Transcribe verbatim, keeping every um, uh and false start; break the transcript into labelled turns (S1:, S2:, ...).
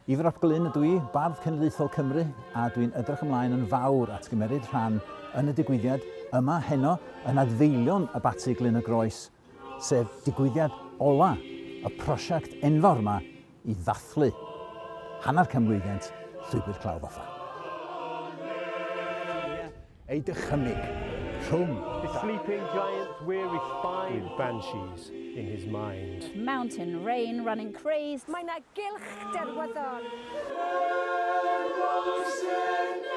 S1: Ifor ap Glyn ydw i, bardd cenedlaethol Cymru, a dwi'n edrych ymlaen yn fawr at gymeryd rhan yn y digwyddiad yma heno yn adfeilion y Bati Glyn y Groes, sef digwyddiad ola y prosiect enfawr yma i ddathlu hanner cymlwyddiant llwybr claf Offa. Ei dychymyg rhwng
S2: the sleeping giant's weary spine with banshees in his mind.
S3: Mountain rain running crazed.
S4: Mae 'na gylch derwyddon.